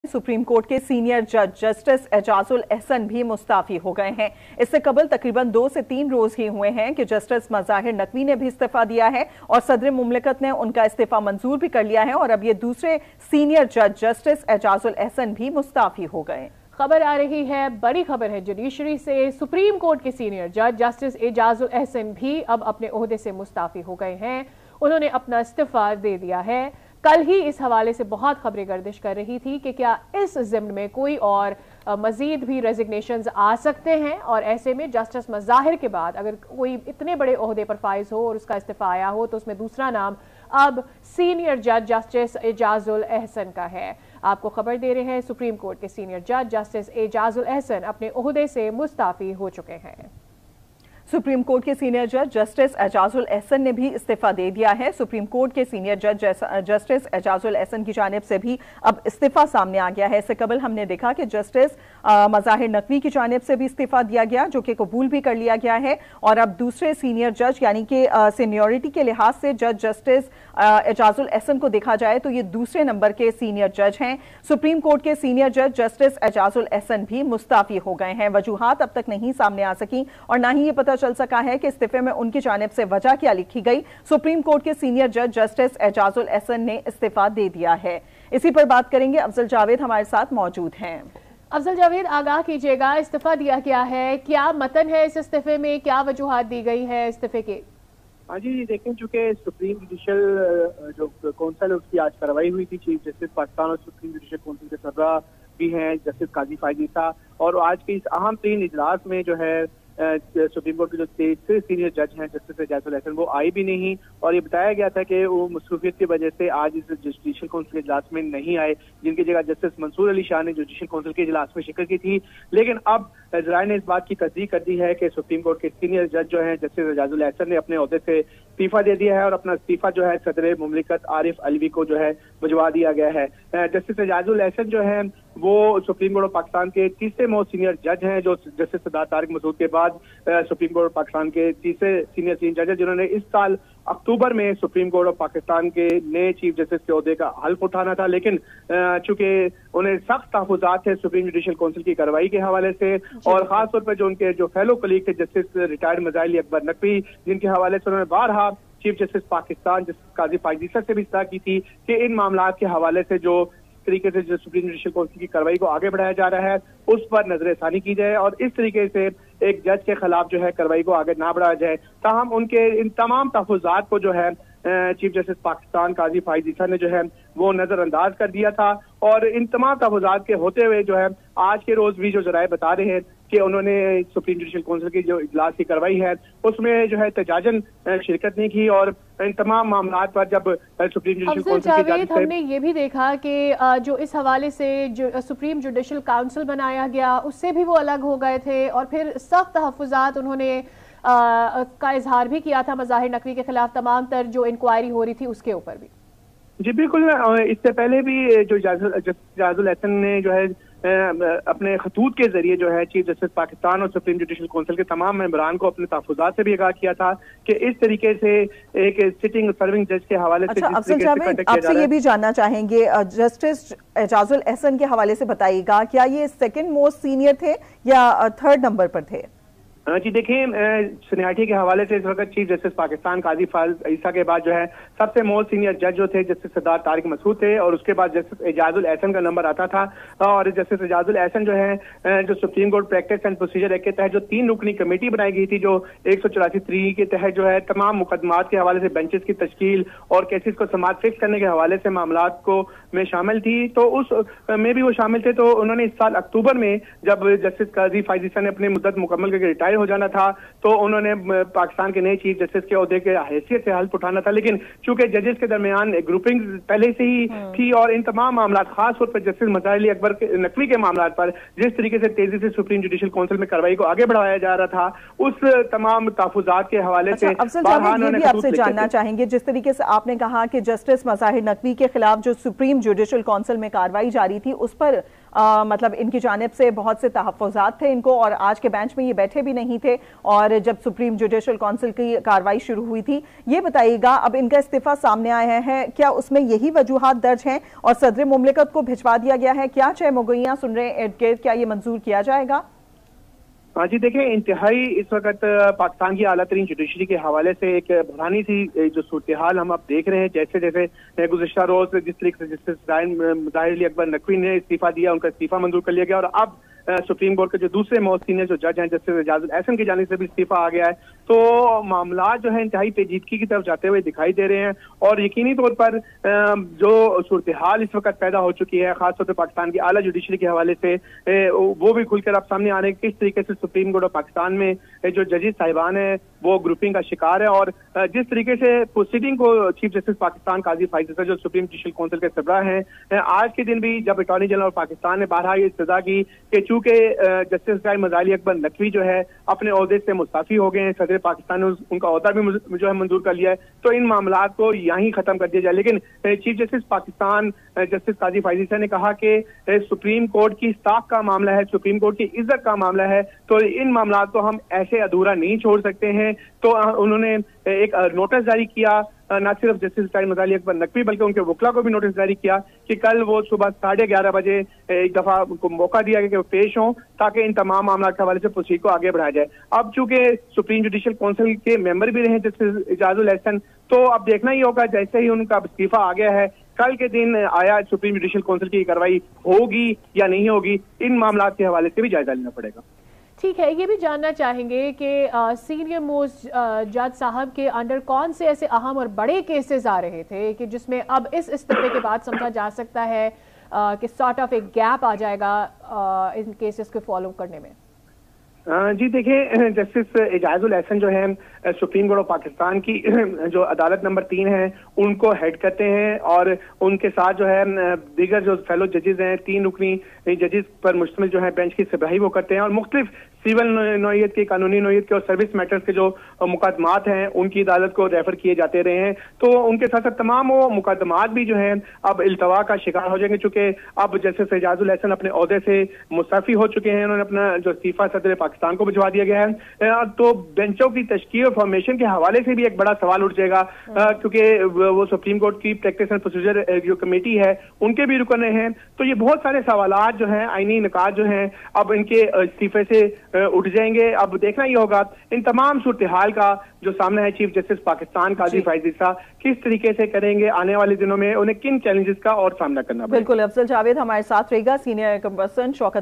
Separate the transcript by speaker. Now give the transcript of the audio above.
Speaker 1: Supreme court के senior जज justice Ijazul Ahsan भी मुस्ताफी हो गए हैं। इससे कबल तकरीबन 2 से 3 रोज ही हुए हैं कि जस्टिस मज़ाहिर नकवी ने भी इस्तीफा दिया है और सदर मुमलिकत ने उनका इस्तीफा मंजूर भी कर लिया है और अब ये दूसरे सीनियर जज जस्टिस एजाजुल एहसन भी मुस्ताफी हो गए।
Speaker 2: खबर आ रही है, बड़ी खबर है जुडिशरी से। सुप्रीम कोर्ट के सीनियर जज जस्टिस एजाजुल एहसन भी अब अपने ओहदे से मुस्ताफी हो गए हैं। उन्होंने अपना इस्तीफा दे दिया है। कल ही इस हवाले से बहुत खबरें गर्दिश कर रही थी कि क्या इस ज़िम्न में कोई और मजीद भी रेजिग्नेशंस आ सकते हैं, और ऐसे में जस्टिस मज़ाहिर के बाद अगर कोई इतने बड़े ओहदे पर फाइज हो और उसका इस्तीफा आया हो तो उसमें दूसरा नाम अब सीनियर जज जस्टिस एजाजुल एहसन का है। आपको खबर दे रहे हैं, सुप्रीम कोर्ट के सीनियर जज जस्टिस एजाजुल एहसन अपने ओहदे से मुस्ताफी हो चुके हैं।
Speaker 1: सुप्रीम कोर्ट के सीनियर जज जस्टिस एजाजुल एहसन ने भी इस्तीफा दे दिया है। सुप्रीम कोर्ट के सीनियर जज जस्टिस एजाजुल एहसन की जानिब से भी अब इस्तीफा सामने आ गया है। इससे कबल हमने देखा कि जस्टिस मज़ाहिर नकवी की जानिब से भी इस्तीफा दिया गया, जो कि कबूल भी कर लिया गया है, और अब दूसरे सीनियर जज यानी कि सीनियरिटी के लिहाज से जज जस्टिस एजाजुल एहसन को देखा जाए तो ये दूसरे नंबर के सीनियर जज हैं। सुप्रीम कोर्ट के सीनियर जज जस्टिस एजाजुल एहसन भी मुस्ताफी हो गए हैं। वजूहात अब तक नहीं सामने आ सकी और ना ही ये पता चल सका है कि इस्तीफे में उनकी जानिब से वजह क्या लिखी गई। सुप्रीम कोर्ट के सीनियर जज जस्टिस एजाजुल एहसन ने इस्तीफा दे दिया है। इसी पर बात करेंगे, अफजल जावेद हमारे साथ मौजूद हैं।
Speaker 2: अफजल जावेद, आगाह कीजिएगा, इस्तीफा दिया क्या है, क्या मतन है इस इस्तीफे में, क्या वजूहात दी गई है इस्तीफे के?
Speaker 3: हाँ जी, देखें चूंकि सुप्रीम जुडिशल जो कौंसिल है उसकी आज कार्रवाई हुई थी। चीफ जस्टिस पाकिस्तान और सुप्रीम जुडिशल कौंसिल के सरबराह भी हैं जस्टिस काजी फायद ईसा, और आज के इस अहम तरीन इजलास में जो है सुप्रीम कोर्ट के जो तीसरे सीनियर जज हैं जस्टिस एजाजुल एहसन वो आए भी नहीं, और ये बताया गया था कि वो मसरूफियत की वजह से आज इस जुडिशल कौंसिल के इजलास में नहीं आए, जिनकी जगह जस्टिस मंसूर अली शाह ने जुडिशल कौंसिल के इजलास में शिरकत की थी। लेकिन अब जराये ने इस बात की तस्दीक कर दी है कि सुप्रीम कोर्ट के सीनियर जज जो हैं जस्टिस एजाजुल एहसन ने अपने ओहदे से इस्तीफा दे दिया है और अपना इस्तीफा जो है सदर मुमलिकत आरिफ अलवी को जो है भिजवा दिया गया है। जस्टिस एजाजुल एहसन जो है वो सुप्रीम कोर्ट ऑफ पाकिस्तान के तीसरे मोस्ट सीनियर जज हैं, जो जस्टिस सरदार तारिक मसूद के बाद सुप्रीम कोर्ट ऑफ पाकिस्तान के तीसरे सीनियर जज हैं, जिन्होंने इस साल अक्टूबर में सुप्रीम कोर्ट ऑफ पाकिस्तान के नए चीफ जस्टिस के ओहदे का हल्फ उठाना था। लेकिन चूंकि उन्हें सख्त तहफ़्फ़ुज़ात थे सुप्रीम जुडिशल काउंसिल की कार्रवाई के हवाले से, और खासतौर पर जो उनके जो फेलो कलीग थे जस्टिस रिटायर्ड मज़ाहिर अकबर नकवी, जिनके हवाले से उन्होंने बारहा chief justice Pakistan justice Qazi Faez Isa से भी इस्तः की थी कि इन मामलात के हवाले से जो तरीके से जो सुप्रीम जुडिशल काउंसिल की कार्रवाई को आगे बढ़ाया जा रहा है उस पर नजरसानी की जाए और इस तरीके से एक जज के खिलाफ जो है कार्रवाई को आगे ना बढ़ाया जाए। ताहम उनके इन तमाम तहफ़्फ़ुज़ात को जो है चीफ जस्टिस पाकिस्तान काजी फायद ईसा ने जो है वो नजरअंदाज कर दिया था, और इन तमाम तहफ़्फ़ुज़ात के होते हुए जो है आज के रोज भी जो जराये बता रहे हैं कि उन्होंने सुप्रीम जुडिशल काउंसिल की जो इजलास की कार्रवाई है उसमें जो है तजाजन शिरकत नहीं की, और इन तमाम मामलात पर जब सुप्रीम जुडिशल काउंसिल की
Speaker 2: हमने ये भी देखा कि जो इस हवाले से जो सुप्रीम जुडिशल काउंसिल बनाया गया उससे भी वो अलग हो गए थे, और फिर सख्त तहफ़्फ़ुज़ात उन्होंने का इजहार भी किया था मज़ाहिर नकवी के खिलाफ, तमाम तर जो इंक्वायरी हो रही थी उसके ऊपर भी।
Speaker 3: जी बिल्कुल, इससे पहले भी जो एजाजुल एहसन ने जो है अपने खतूत के जरिए जो है चीफ जस्टिस पाकिस्तान और सुप्रीम जुडिशल काउंसिल के तमाम मेंबरान को अपने तहफ़्फ़ुज़ात से भी आगाह किया था कि इस तरीके से एक सिटिंग सर्विंग जज के हवाले से
Speaker 1: आपसे ये भी जानना चाहेंगे, जस्टिस एजाजुल एहसन के हवाले से बताइएगा, क्या ये सेकंड मोस्ट सीनियर थे या थर्ड नंबर पर थे?
Speaker 3: जी देखिए, सीनियरिटी के हवाले से इस वक्त चीफ जस्टिस पाकिस्तान काजी फायद ईसा के बाद जो है सबसे मोस्ट सीनियर जज जो थे जस्टिस सरदार तारिक मसूद थे, और उसके बाद जस्टिस एजाजुल एहसन का नंबर आता था। और जस्टिस एजाजुल एहसन जो है जो supreme court practice and procedure act के तहत जो 3 रुकनी कमेटी बनाई गई थी, जो 184 के तहत जो है तमाम मुकदमात के हवाले से बेंचेस की तश्कील और केसेस को समात फिक्स करने के हवाले से मामलात को में शामिल थी, तो उस में भी वो शामिल थे। तो उन्होंने इस साल अक्टूबर में जब जस्टिस काजी फायद ईसा ने अपनी मुद्दत मुकम्मल करके रिटायर हो जाना था तो उन्होंने पाकिस्तान के नए चीफ जस्टिस के ओहदे के हैसियत से हल्फ उठाना था, लेकिन चूंकि जजेस के दरमियान ग्रुपिंग पहले से ही थी और इन तमाम मामला खास तौर पर जस्टिस मज़ाहिर अकबर नकवी के मामला पर जिस तरीके से तेजी से सुप्रीम जुडिशल काउंसिल में कार्रवाई को आगे बढ़ाया जा रहा था, उस तमाम तहफ़्फ़ुज़ात के हवाले से
Speaker 1: आपसे जानना चाहेंगे, जिस तरीके से आपने कहा कि जस्टिस मज़ाहिर नकवी के खिलाफ जो सुप्रीम जुडिशल काउंसिल में कार्रवाई जारी थी उस पर मतलब इनकी जानिब से बहुत से तहफ़्फ़ुज़ात थे इनको, और आज के बेंच में ये बैठे भी नहीं थे और जब सुप्रीम जुडिशल काउंसिल की कार्रवाई शुरू हुई थी। ये बताइएगा, अब इनका इस्तीफा सामने आया है, क्या उसमें यही वजूहात दर्ज हैं और सदर मुमलिकत को भिजवा दिया गया है? क्या 6 मुगैया सुन रहे हैं इर्द गिर्द, क्या ये मंजूर किया जाएगा?
Speaker 3: हाँ जी, देखिए, इंतहाई इस वक्त पाकिस्तान की आला तरीन जुडिशरी के हवाले से एक बुरानी सी जो सूरत हाल हम अब देख रहे हैं। जैसे जैसे गुज़िश्ता रोज जिस तरीके से जस्टिस ज़ाहिर अली अकबर नकवी ने इस्तीफा दिया, उनका इस्तीफा मंजूर कर लिया गया और अब सुप्रीम कोर्ट के जो दूसरे मोस्ट सीनियर जो जज हैं जस्टिस एजाजुल एहसन की जानिब से भी इस्तीफा आ गया है। तो मामला जो है इंतहाई पेचीदगी की तरफ जाते हुए दिखाई दे रहे हैं और यकीनी तौर पर जो सूरत हाल इस वक्त पैदा हो चुकी है, खासतौर पर पाकिस्तान की आला जुडिशरी के हवाले से, वो भी खुलकर अब सामने आने किस तरीके से सुप्रीम कोर्ट ऑफ पाकिस्तान में जो जजेस साहिबान है वो ग्रुपिंग का शिकार है और जिस तरीके से प्रोसीडिंग को चीफ जस्टिस पाकिस्तान काजी फाइज ईसा जो सुप्रीम जुडिशल काउंसिल के सरबराह हैं, आज के दिन भी जब अटॉर्नी जनरल ऑफ पाकिस्तान ने बारहा ये सजा की कि चूंकि जस्टिस ज़ाहिर अकबर नकवी जो है अपने ओहदे से मुस्ताफी हो गए हैं, सदर पाकिस्तान ने उनका ओहदा भी जो है मंजूर कर लिया है, तो इन मामला को यहीं खत्म कर दिया जाए। लेकिन chief justice Pakistan justice Qazi Faez Isa ने कहा कि सुप्रीम कोर्ट की स्टाफ का मामला है, सुप्रीम कोर्ट की इज्जत का मामला है, तो इन मामला को हम ऐसे अधूरा नहीं छोड़ सकते हैं। तो उन्होंने एक नोटिस जारी किया, न सिर्फ जस्टिस ज़ाहिर अकबर नकवी बल्कि उनके वकला को भी नोटिस जारी किया कि कल वो सुबह 11:30 बजे एक दफा उनको मौका दिया गया कि वो पेश हों ताकि इन तमाम मामला के हवाले से प्रोसीड को आगे बढ़ाया जाए। अब चूंकि सुप्रीम जुडिशल काउंसिल के मेंबर भी रहे जस्टिस एजाजुल एहसन, तो अब देखना ही होगा जैसे ही उनका इस्तीफा आ गया है, कल के दिन आया सुप्रीम जुडिशल काउंसिल की कार्रवाई होगी या नहीं होगी, इन मामला के हवाले से भी जायजा लेना पड़ेगा।
Speaker 2: ठीक है, ये भी जानना चाहेंगे कि सीनियर मोस्ट जज साहब के अंडर कौन से ऐसे अहम और बड़े केसेस आ रहे थे कि जिसमें अब इस इस्तीफे के बाद समझा जा सकता है कि सॉर्ट ऑफ एक गैप आ जाएगा इन केसेस को फॉलो करने में?
Speaker 3: जी देखिए, जस्टिस एजाजुल एहसन जो है सुप्रीम कोर्ट ऑफ पाकिस्तान की जो अदालत नंबर 3 है उनको हेड करते हैं और उनके साथ जो है दीगर जो फेलो जजेस हैं, 3 रुकनी जजेस पर मुश्तमिल जो है बेंच की सरबराही वो करते हैं और मुख्तलिफ सिविल नौयत के, कानूनी नौयत के और सर्विस मैटर्स के जो मुकदमात हैं उनकी अदालत को रेफर किए जाते रहे हैं। तो उनके साथ साथ तमाम वो मुकदमात भी जो है अब इल्तवा का शिकार हो जाएंगे, चूंकि अब जस्टिस एजाजुल एहसन अपने ओहदे से मुस्तफी हो चुके हैं, उन्होंने अपना जो इस्तीफा सदर पाकिस्तान को भिजवा दिया गया है। तो बेंचों की तश्कील और फॉर्मेशन के हवाले से भी एक बड़ा सवाल उठ जाएगा, क्योंकि वो सुप्रीम कोर्ट की प्रैक्टिस एंड प्रोसीजर जो कमेटी है उनके भी रुकने हैं। तो ये बहुत सारे सवालात जो हैं, आईनी निकात जो हैं, अब इनके इस्तीफे से उठ जाएंगे। अब देखना ही होगा इन तमाम सूरत हाल का जो सामने है, चीफ जस्टिस पाकिस्तान काजी फाइज ईसा किस तरीके से करेंगे, आने वाले दिनों में उन्हें किन चैलेंजेस का और सामना करना पड़ेगा।
Speaker 1: बिल्कुल, अफजल जावेद हमारे साथ रहेगा, सीनियर पर्सन शौकत